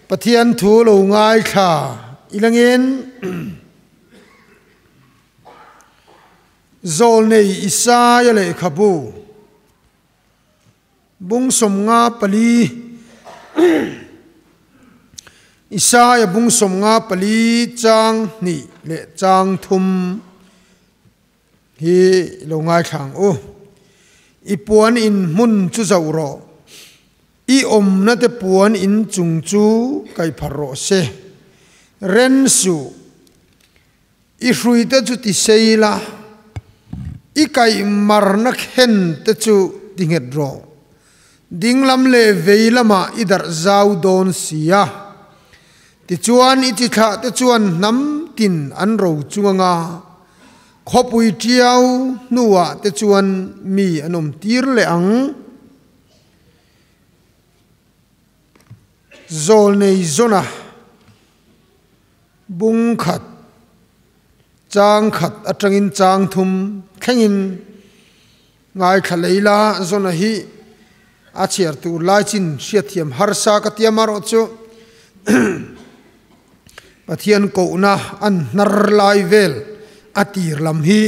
Pathian thu lo ngai kha ilangin zol nei Isaya le khabu bung som nga pali Isaya bung som nga pali chang ni le chang thum hi lo ngai khang o I puan in mun chu Zauh ro I om na te puan in chung chu kai pharo se ren su I hrui te chu ti seila I kai mar na khen te chu dinget ro ding lam le veilama idar Zauh don sia ti chuan I ti kha te chuan nam tin an ro chunga khopui tiau nuwa te chuan mi anom tir le ang zol nei zona bung khat chang khat atangin chang thum khengin ngai khaleila zona hi achiar tu lai chin siathiam harsa ka tiamar ochu pathian ko na an nar lai vel atir lam hi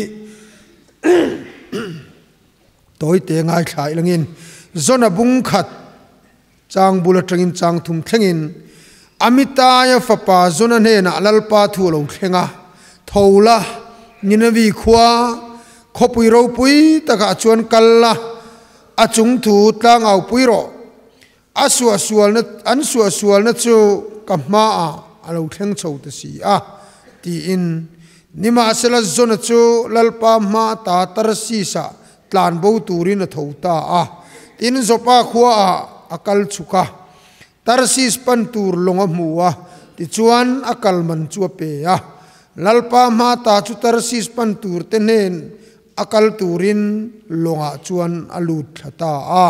toy te ngai khai langin zona bung khat chang bulatangin chang thum thlengin amitaya fapa zona ne na lalpa thu lo thlenga thola ninawi khwa khopui ro pui taka chuan kalla achung thu tlang au pui ro asua sual na an suwa sual na chu kamma a alo thleng chho ta si a ti in nima sela zona chu lalpa ma ta tarsi sa tlan bo turin a thota a tin zopa khwa a akal chuka tarsis pan tur longa muwa ti chuan akal man chu pe a lalpa ma ta chu tarsis pan tur te nen akal turin longa chuan alut thata a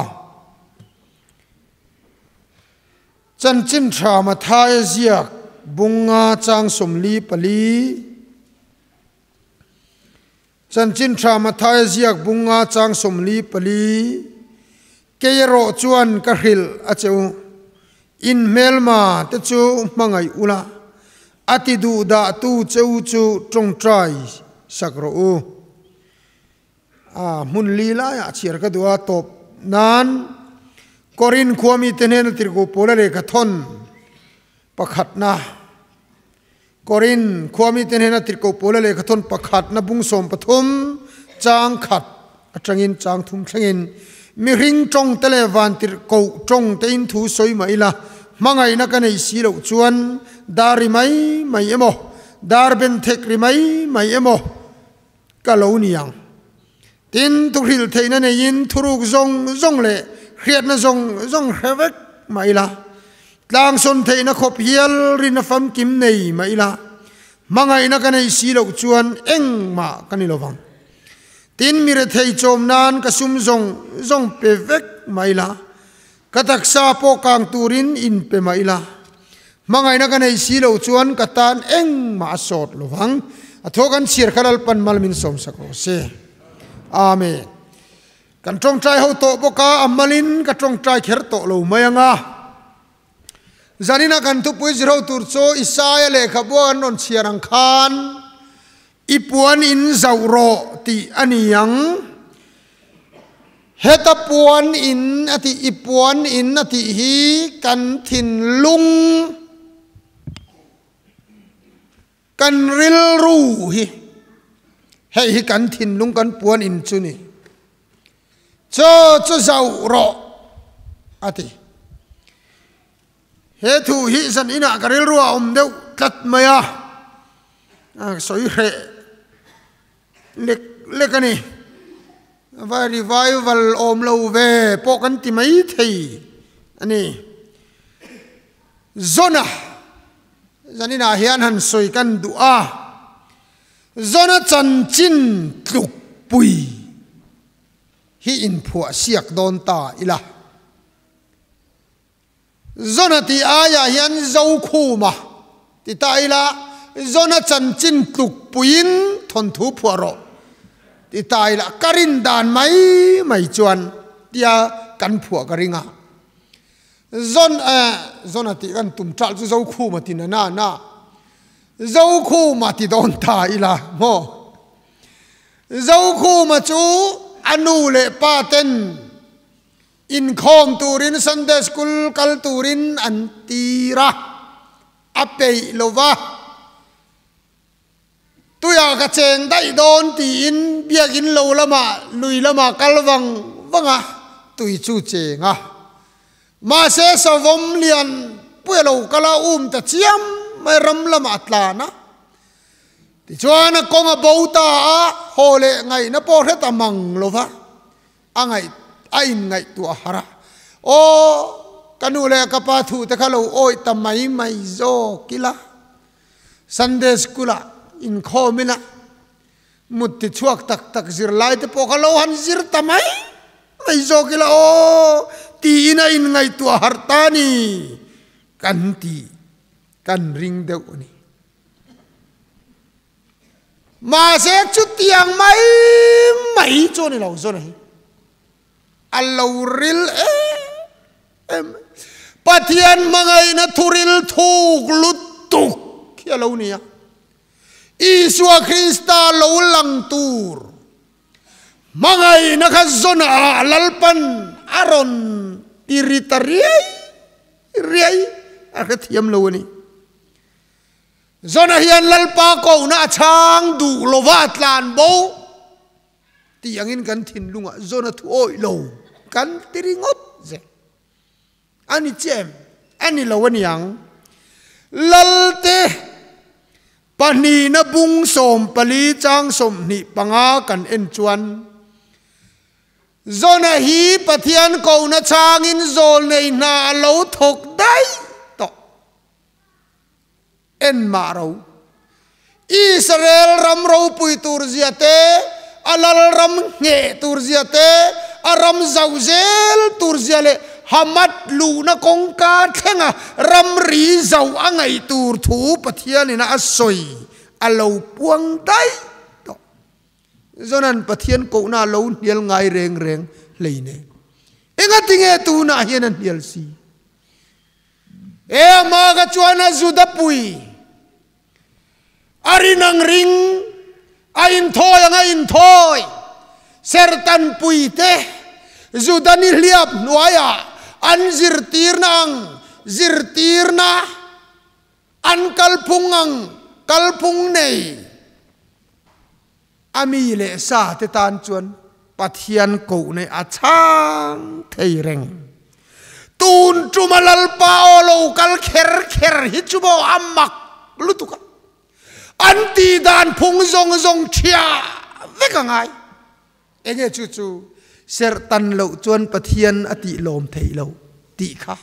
chanchin tha ma thai ziak bunga chang somli pali chanchin tha ma thai ziak bunga chang somli pali keiro chuan ka hril acheu in melma te chu mangai ula ati du da tu cheu chu trong trai sakro u mun lila ya chiar ka dua top nan korin khwami tenen tirgo pola le ka thon pakhat na korin khwami tenen tirgo pola le ka thon pakhat na bung som pathum chang khat atangin chang thum thlengin mi ring trong tele van tir ko trong te in thu soi mai la mangai na kanei si lo chuan dari mai emo dar ben thek ri mai emo ka lo niang tin tu hril theina nei in thuruk zong le khriat na zong hevek mai la tlang son theina khop hial rin na fam kim nei mai la mangai na kanei si lo chuan eng ma kani lovang tin mire thei chom nan ka sum zong pe vek maila katak sa po kang turin in pe maila mangai na kanei silo chuan katan eng ma sot lovang athokan sir khalal pan malmin som sakro se amen kan trong trai ho to boka amalin ka trong trai kher to lo mayanga zanina kan tu pui zero tur cho Isaya le khabuan non chiarang khan ipuan in Zauh ro ti aniyang heta puan in ati ipuan in ati hi kan thin lung kan ril ru hi hei kan thin lung kan puan in chuni cho Zauh ro ati he thu hi san ina karil ru om deu tlat maya soi he lekani va revival om lo ve pokan ti mai thei ani zona zanina hian han soi kan dua zona chan chin tluk pui hi in phua siak don ta ila zona ti aya hian Zauh khu ma ti ta ila zona chan chin tluk puin thon thu phuaro ti tai la karin dan mai chuan tia kan phua karinga zon ati kan tum chal chu Zauh khu mati na Zauh khu mati don ta ila mo Zauh khu ma chu anu le paten inkhawng turin Sunday school kal turin antira apei lova tuya ka cheng dai don ti in biakin lo lama lui lama kalwang wanga tui chu chenga ma se savom lian puelo kala ta chiam mai ram lama tlana ti chuana konga bauta a hole ngai na por heta mang lova angai ain ngai tu hara o kanule kapathu te khalo oi tamai mai zo kila Sunday school inkhawngaihna mutti chuak tak zir lai te pokalo han zir tamai mai zo kila o ti ina in ngai tu hartani kan ring deu ni ma se chu tiang mai cho ni lo zo nei allo ril pathian mangai na thuril thuk lutuk kia lo nia Isua Krista lo lang tur mangai na khazona lalpan aron riai akathiam lo ni zona hian lalpa ko na chang du lovat lan bo tiangin kan thin lunga zona thu oi lo kan tiringot ze ani chem ani lo waniang lalte pani na bung som pali chang som ni panga kan en chuan zona hi pathian ko na changin zol nei na lo thok dai to en maro Israel ram ro pui tur ziate alal ram nge tur ziate aram zauzel tur ziale hamat lu na kongka thenga ram ri zau angai tur thu pathian ina asoi alo puang dai to zonan pathian ko na lo nial ngai reng leine enga tinge tu na hian an nial si e ma ga chuana zuda pui arinang ring ain thoi sertan pui te zudani liap nuaya an zirtirna an kalpung nei ami le sa te tan chuan pathian ko nei achang thei reng tun chumalal pa olo kal kher hi chubo amak lutuka anti dan phung zong thia vekangai enge chu sertan lo chuan pathian ati lom thei lo ti kha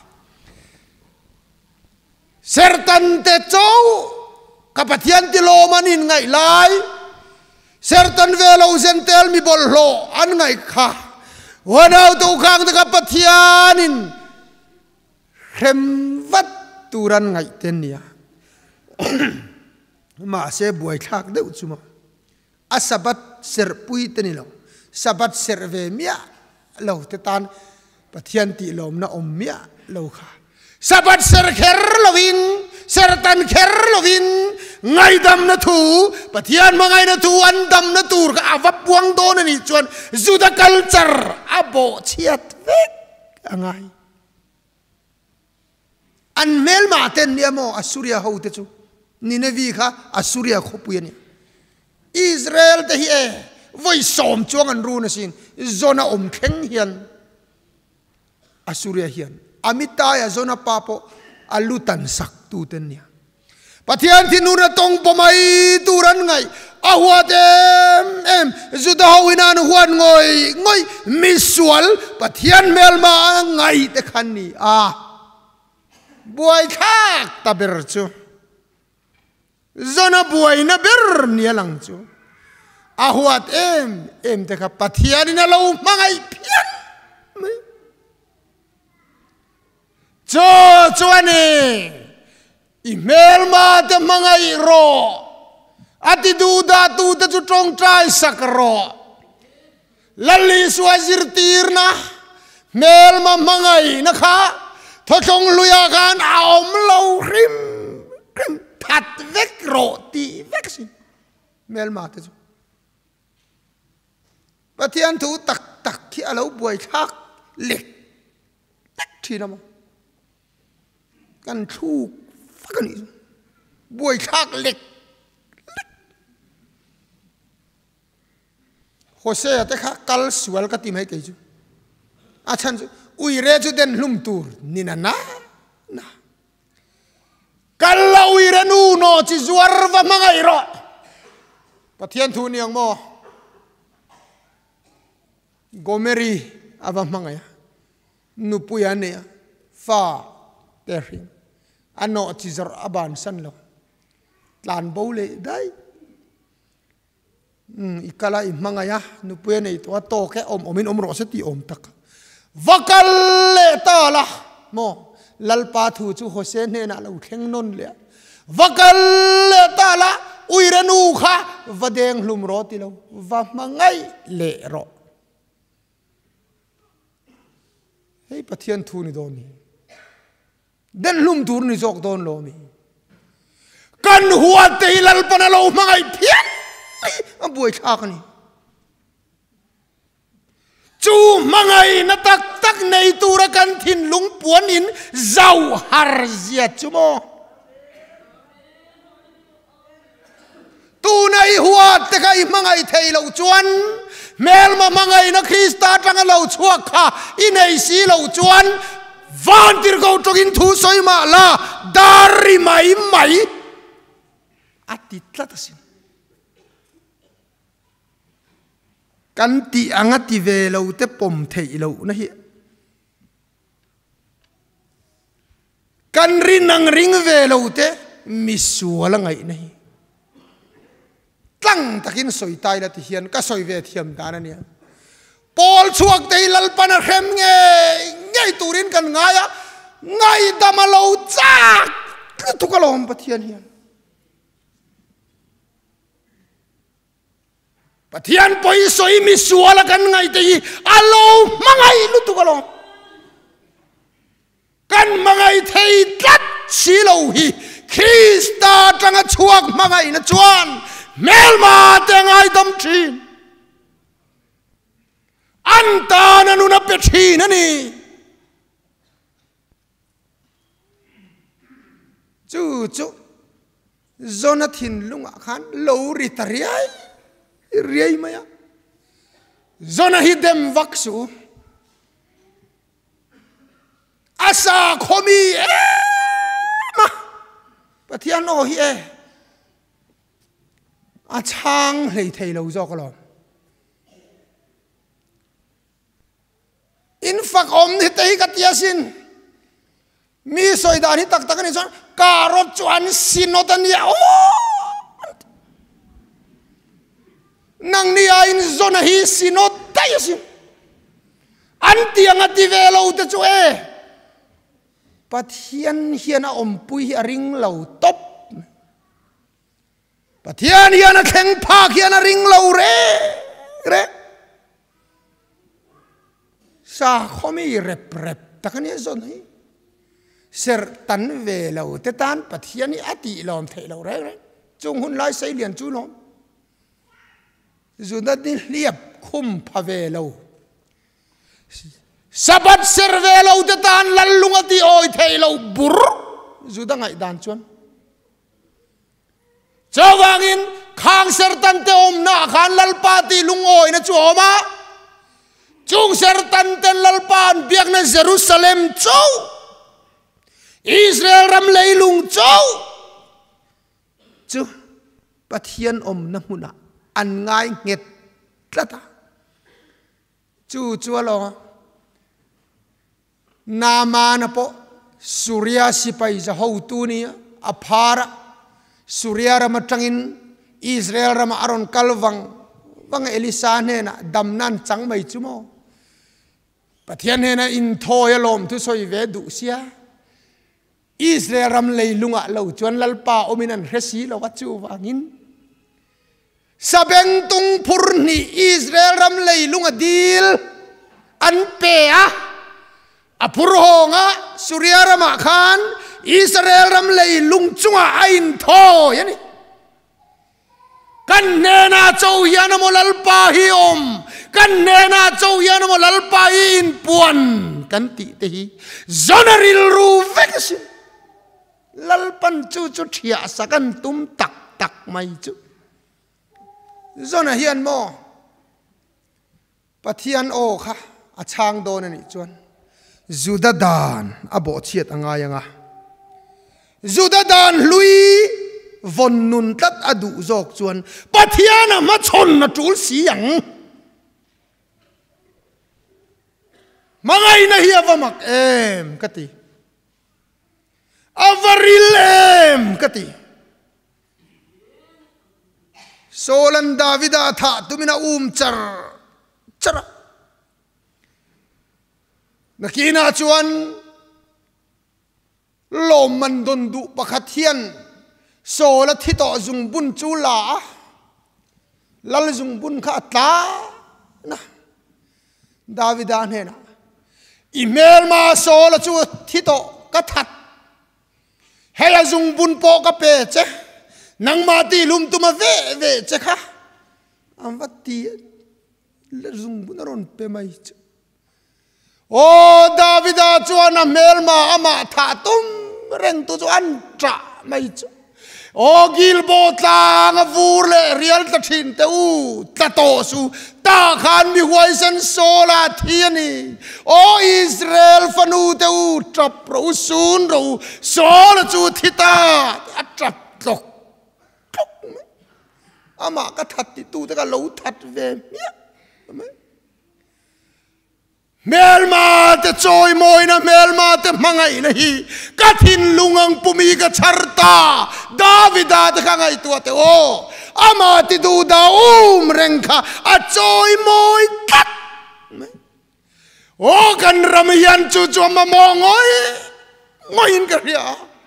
sertan te chou ka pathian ti lomanin ngai lai sertan velo zentel mi bol lo an ngai kha wanau to khang te ka pathianin rem vat turan ngai ten nia ma se buai thak deu chuma asabat ser pui teni lo sabat serve mia lo te tan pathian ti lom na om mia lo kha sabat ser kher lovin sertan kher lovin ngai dam na thu pathian mangai na thu an dam na tur ka avap puang don ni chuan zuda culture abo chiat vek angai an mel ma ten ni mo asuria ho te chu Ninevi kha asuria khopuani Israel te hi voi som chuang an ru na sin zona kheng hian asuria hian amitaya zona papo alutan sak tu ten nia pathian thinuna tong pomai turan ngai ahuat em zuda hoinan huan ngoi misual pathian melma ngai te khanni buai khak taber chu zona buai na ber nia lang chu ahuat em te kha pathian ina lo mangai pian chuani email ma te mangai ro ati du da tu te chu tong trai sakro lalli swazir tirna mel ma mangai na kha thôi trong luya gan ảo lâu rim thật vết rộ tị vết xin mel mà thế và thiên thủ tắc khi ở lâu buổi khác lịch tắc thì nào căn thu phát cái gì buổi khác lịch hồ sơ thế khác cal sual cái tìm hay cái chứ à chân ui re cho den lum tur nina na kalau ui re nu no chỉ zuar và mangai rồi và thiên thu niang mo gomeri ava mangai nu puyane fa terin ano chỉ zar aban san lo lan bole dai ikala i mangaya nu puyane to ke omin ro se ti om tak vakal le ta la mo lalpa thu chu hosen ne na lo theng non le vakal le ta la uiranu kha vadeng hlum ro ti lo va mangai le ro hei pathian thu ni don ni den hlum tur ni jok don lo mi kan huwa te lalpa na lo mangai phian a buai thak ni chú mangai na tak nei tu ra kan thin lung puan in Zauh har ziat chú mo tu nei huat te kai mangai thei lo chuan mel ma mangai na Krista tang lo chuak kha in ei si lo chuan van tir go togin thu soi ma la dari mai ati tlatasin kan ti angati ve lo te pom thei lo na hi kan ring ve lo te mi suala ngai na hi tlang takin soi tai la ti hian ka soi ve thiam ta na nia pol chuak te lal pan khem ngai turin kan ngaya ngai damalo chak tu ka lom pathian hian pathian poi soi mi suala kan ngai te alo mangai lu tu kalong kan mangai thei tat si lo hi Krista tanga chuak mangai na chuan melma te ngai dam thin anta na nu na pe thin ani chu Jonathan lunga khan lo ritariai riai maya zona hidem vaksu asa khomi ma pathian no hi a chang hlei thei lo zo kolom in fak om ni tei ka tiasin mi soida ni tak ni son karot chuan sinotan ya nang ni in zona hi sinot tayasin anti angati velo te chu pathian hiana ompui ring lo top pathian hiana theng phak hiana ring lo re sa khomi rep takani zon hi ser tan velo te tan pathian ni ati lom thei lo re chung hun lai sai lian chu lom Zunat ni liap khum phavelo sabat servelo te tan lallungati oi theilo bur zudangai dan chuan chawangin khang sertan te om na khan lalpati lungoi na chuoma chung sertan ten lalpan biak na Jerusalem chau Israel ram leilung chau chu pathian om na huna an ngai nget tlata chu lo nama na po surya sipai za ho tu ni aphara surya ram tangin Israel ram aron kalwang wang Elisa ne na damnan chang mai chu mo pathian ne na in thoya lom tu soi ve du sia Israel ram leilunga lo chuan lalpa ominan resi lo wa chu wangin sabeng tung purni Israel ram leilunga dil an pe a apurho nga Surya rama khan Israel ram lei lungchunga ain tho yani kan nena Zauh hian mo lalpa hi om kan nena Zauh hian mo lalpa in Puan kan ti te hi zonaril ru veksin lalpan chu chu thia sakan tum tak tak mai chu zona hian mo pathian o kha achang don ani chuan Judadan abo chiat angayanga Judadan lui von nun tat adu zok chuan pathiana ma chon na tul siang mangai na hi avamak em kati avarilem kati solan davida tha tumina chara nakina chuan lawm man don du pakhat hian sola thito zung bun chu la lal zung bun kha ta na davida hena email ma sola chu thito ka that heya zung bun po ka pe che nang ma ti lum tuma ve che kha am vati zung bun ron pe mai che o davida chuan a mel ma ama tha tum reng tu chu an tra mai chu o gilbo tlang a vur le rial ta thin te u ta to su ta khan mi huai san sola thiani o Israel fanu te u trap ro sun ro sola chu thita a trap tok ama ka that ti tu te ka lo that ve melma te choi moi na melma te mangai na hi kathin lungang pumi ka charta davida te kangai tu te o ama ti du da rengkha a choi moi kat o kan ramian chu chu ma mongoi ngoin ka ria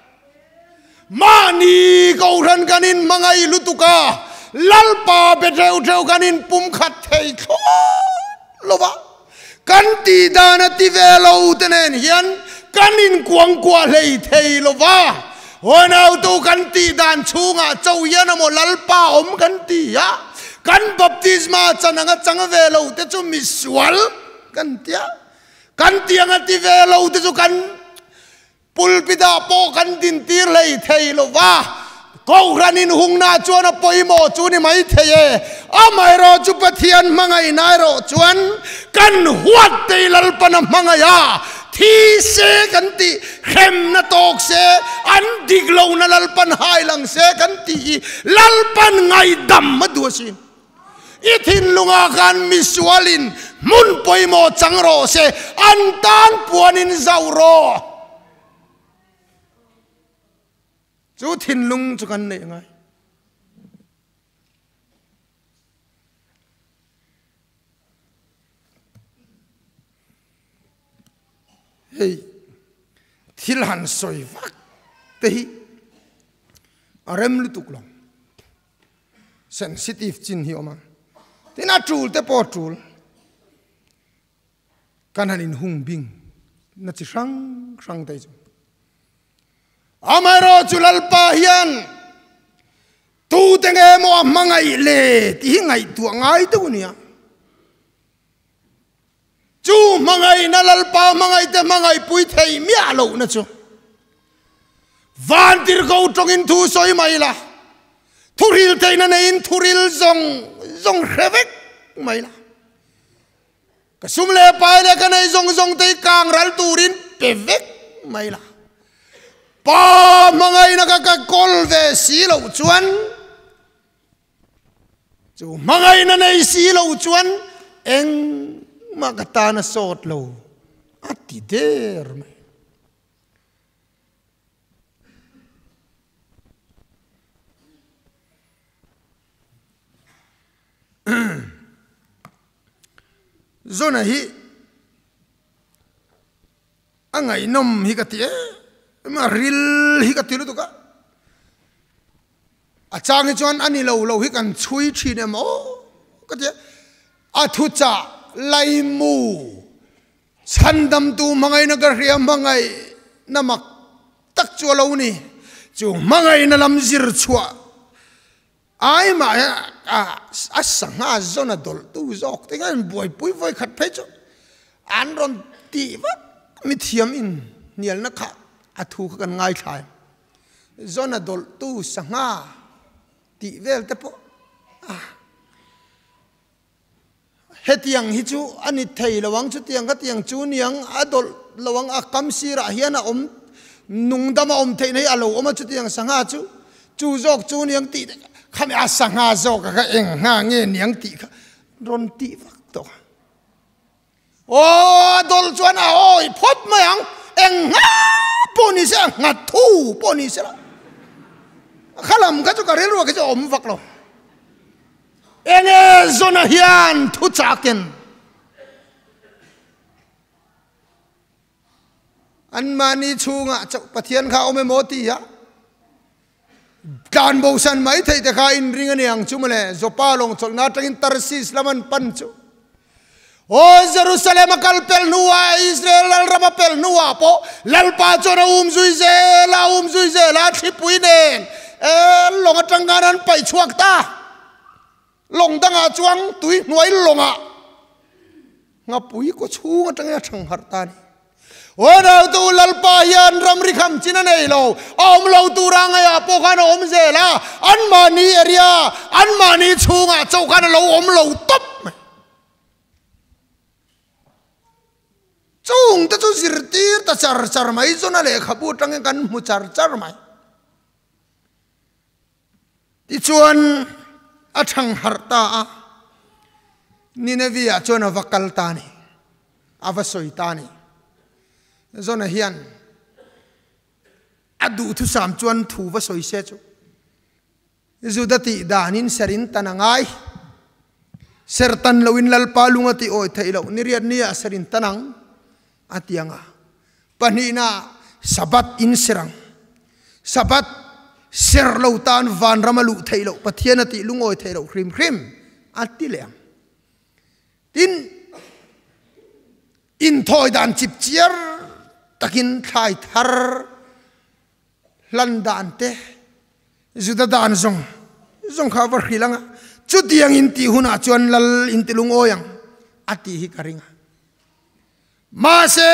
mani ko ran kanin mangai lutuka lalpa betreu treu kanin pum khat thei tho loba kan ti dana ti velo tenen hian kanin kuang kwa lei thei lova honau tu kan ti dan chunga Zauh hian mo lalpa om kan ti ya kan baptisma chananga changa velo te chu miswal kan tia kan tianga ti velo te chu kan pulpida po kan din tir lei thei lova ko ranin hungna chuan poimo chuni mai theye amai ro chu pathian mangai nai ro chuan kan huat teilal pana mangaya thi se kan ti khem na tok se an diglo na lalpan hailang se kan ti lalpan ngai dam madusin ithin lunga kan miswalin mun poimo changro se an tan puanin Zauh ro chú thiên lung cho căn này ngay hey thil han soi vak te hi arem lu tuk long sensitive chin hi oma tina trul te po trul kan hanin hung bing na chi sang te chu amaro chulal pa hian tu tenge mo mangai le ti ngai tu ngai tu nia chu mangai na lal pa mangai te mangai pui thei mi alo na chu van tir go tong in thu soi mai la thuril te na in thuril zong revek mai la ka sum le pa le ka nei zong te kang ral turin pevek mai la pa mangai na ka kol ve si lo chuan chu mangai na nei si lo chuan eng magata na sot lo ati der mai zona hi angai nom hi ka ti ma ril hi ka tilu tu ka achang hi chuan ani lo hi kan chui thin em o ka ti a thu cha lai mu sandam tu mangai na garhia mangai namak tak chua lo ni chu mangai na lam zir chua ai ma asanga zona dol tu zok tengan boy pui voi khat phai chu an ron ti va mi thiam in nial na kha athu kan ngai thai zona dol tu sanga ti vel te po hetiang hi chu ani thei lawang chu tiang ka tiang chu niang adol lawang akam sira hiana nungdama thei nei alo oma chu tiang sanga chu jok chu niang ti khame a sanga jok ka eng nga nge niang ti kha ron ti vak to o dol chuan a oi phot mayang eng nga poni se nga thu poni se khalam ka chu ka rel ro ka chu om vak lo enge zona hian thu chaken an mani chunga chau pathian kha ome moti ya kan bo san mai thei te kha in ring ani ang chumale zopa long chol na tangin tarsis laman pan chu o Jerusalem kal pel nuwa Israel al rama pel nuwa po lal pa chona zui ze la thipui nen long atanganan pai chuak ta long danga chuang tui nuai longa nga pui ko chunga tanga thang har ta ni ora tu lalpa yan ram ri kham china nei lo om lo tu ranga ya po khan om je la an mani area an mani chunga chau khan lo om lo top chung ta chu zir tir ta char mai zona le khabu tang kan mu char mai ti chuan athang harta Nineveh chona vakal tani avasoi tani zona hian adu thu sam chuan thu vasoi se chu zudati danin serin tanangai sertan lowin lalpa lunga ti oi thailo niriat nia serin tanang atianga panina sabat in serang sabat ser lo tan van ramalu thailo pathiana ti lungoi thailo khrim atilem tin in thoi dan chip chiar takin khai thar landan te zuda dan zong kha war khilanga chu tiang in ti huna chuan lal in ti lung oyang ati hi karinga ma se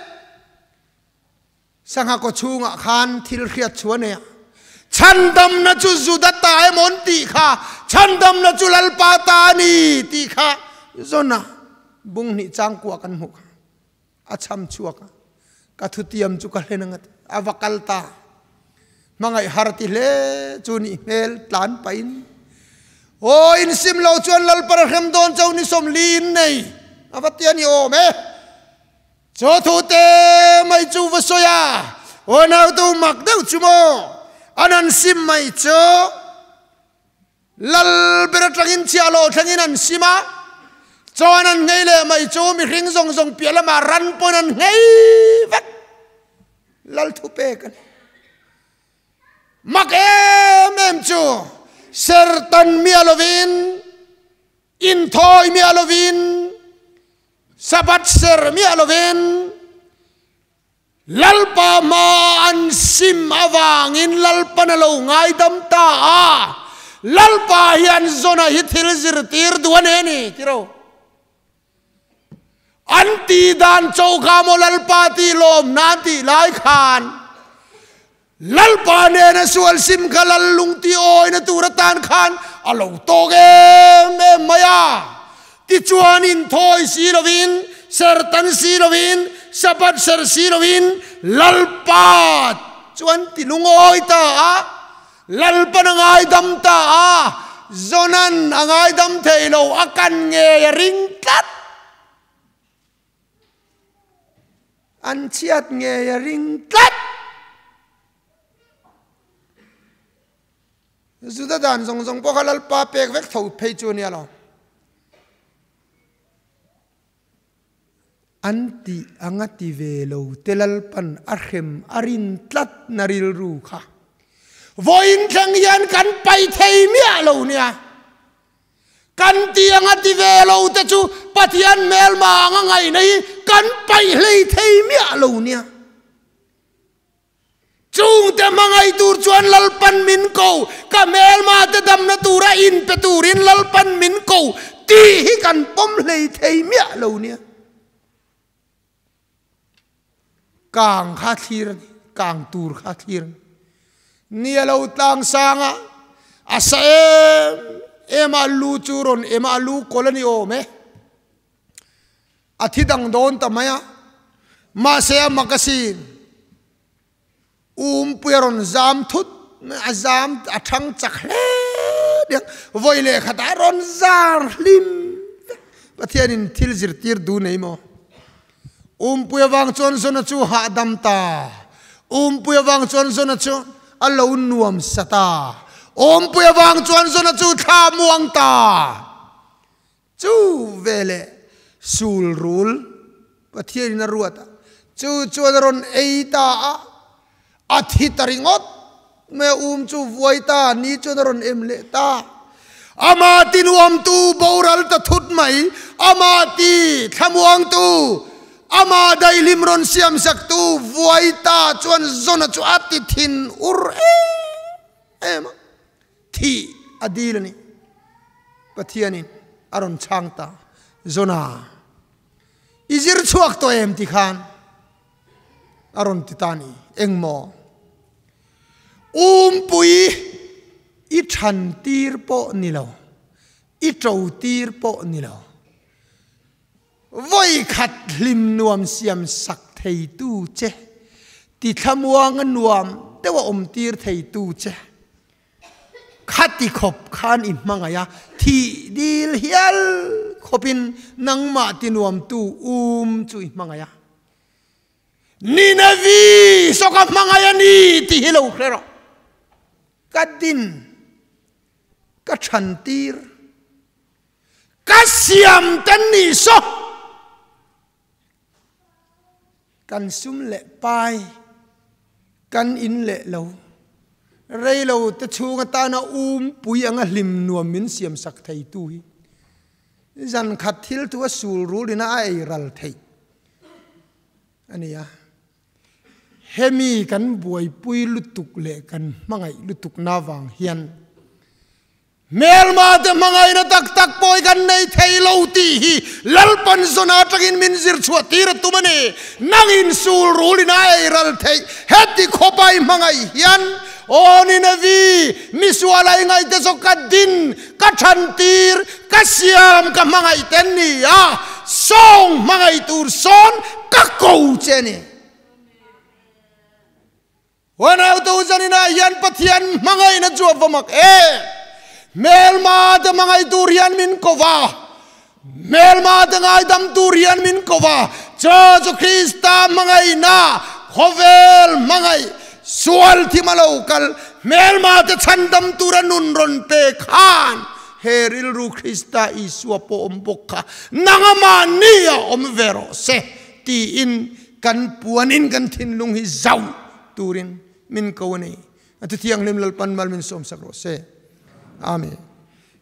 sanga ko chunga khan thil khiat chuane chandam na chu zuda tae mon ti kha chandam na chu lal pa ta ni ti kha zona bung ni chang kwa kan mu acham chuak ka thutiam chu ka henangat avakalta mangai harti le chuni mel plan pain o in sim lo chuan lal par khem don chau ni som lin nei avatiani o me cho thu te mai chu vasoya o nau tu mak deu chumo anan sim mai cho lal beratangin chialo thangin an sima cho anan ngei le mai cho mi ring zong piala ma ran ponan ngei vat lal thu pe kan mak em chu sertan mi alovin in thoi mi alovin sabat ser mi alovin lalpa ma an sim awang in lalpa na lo ngai dam ta lalpa hian zona hi thil zir tir duane ni tiro anti dan chau khamo lalpa ti lom na ti lai khan lalpa ne na sual sim khalal lung ti oi na turatan khan alo to ge me maya ti chuan in thoi si lovin sertan si lovin sabat ser si lovin lalpa chuan ti lung oi ta lalpa na ngai dam ta zonan angai dam theilo akan nge ring tat an chiat nge ring tat zuda dan zong po khalal pa pek vek thau phei chu ni alo anti angati velo telal pan arhem arin tlat naril ru kha voin thang yan kan pai thei mi alo nia kan ti angati velo te chu pathian mel ma ngai nei กันไปเลยเทียมยาลูเนี่ยจุงแต่มังไอตูร์ชวนลลปันมินโกก็เมลมาแต่ดำนาตูระอินเปตูรินลลปันมินโกตีให้กันปมเลยเทียมยาลูเนี่ยกางข้าทีรกางตูร์ข้าทีรเนี่ยเราต่างสางอาศัยเอมาลูจูรอนเอมาลูโคลนิโอเมอาทิตย์ดังโดนทำไมมาเสียมักสิปุยรอนจามทุดจามทั้งจักเล่เดียงวัยเล่ขดารอนจารลิมประเทศนี้ทิลจิรตีร์ดูไหนมั้งปุยวังจวนจนจูหาดำตาปุยวังจวนจนจูอัลลอฮ์นวมสตาปุยวังจวนจนจูทามวงตาจูเวเล่สูลรูลประเทศนี้รัวตาจูจวนรอนเอตาอาทิตย์ริงอดเมื่อจูวัยตานี้จวนรอนเอ็มเลตาอามาตินวมตูบอรัลตะทุดไหมอามาตีขมวงตูอามาได้ลิมรอนเสียมสักตูวัยตาจวนจนจูอาทิทินอุรเอมที่อดีลนี่ประเทศนี้อารมณ์ช่างตาจนาอิจิรชวกตัวเอ็มติขานอารมณ์ติตานีเอ็งโมปุยอิชันตีร์โปนิลาอิโจตีร์โปนิลาวัยขัดลิมนวมเสียมสักไทตูเจติทำวางนวมแต่ว่าตีร์ไทตูเจขัดติขบขานอิมังายะที่ดีลเฮียลขบินนังมาตินวมตูจุอิมังายะนี่นาวีสกับมังายานีที่ฮิโลเครอกัดดินกัดชันตีร์กัดเสียมตันนี่โซกันซุ่มเละไปกันอินเละเราเรื่องเราจะชูกันตาหน้าปุยอังลิมนวมมินเสียมสักไทยตุยจันขัดทิลตัวสูรรูดิน่าไอรัลไทยอันนี้เฮมีกันบวยปุยลุตุกเละกันมังไงลุตุกนาวังเฮียนเมลมาแต่มังไงนะตักปอยกันในไทยเลวตีฮีลลปันโซนาตะกินมินซิร์ชัวตีรตุมันเอนังอินสูรรูดิน่าไอรัลไทยเฮติขบายมังไงเฮียนโอ้นี่นวีมิสวาลายไงแต่สกัดดินกัดชันตีร์กัดเสียมกับมังไงเต็นนี่ส่งมังไงตูร์ซอนกักกูเจนี่วันเอาตัวจันนายันปะเทียนมังไงนะจัวฟมักเมลมาแต่มังไงตูริยันมินโกวาเมลมาแต่ไงดำตูริยันมินโกวาเจ้าคริสต์มังไงนะโคเวลมังไงสวลที่มาเล่ากันเมลมาแต่ฉันดำตูระนุนรนเปคานเฮริลรูคริสตาอิสวปอมบกะนังมานียอมเวโรเซตีอินกันปวนอินกันทินลุงฮิเจ้าturin min kawane atu tiang lim lalpan mal min som sakro se amen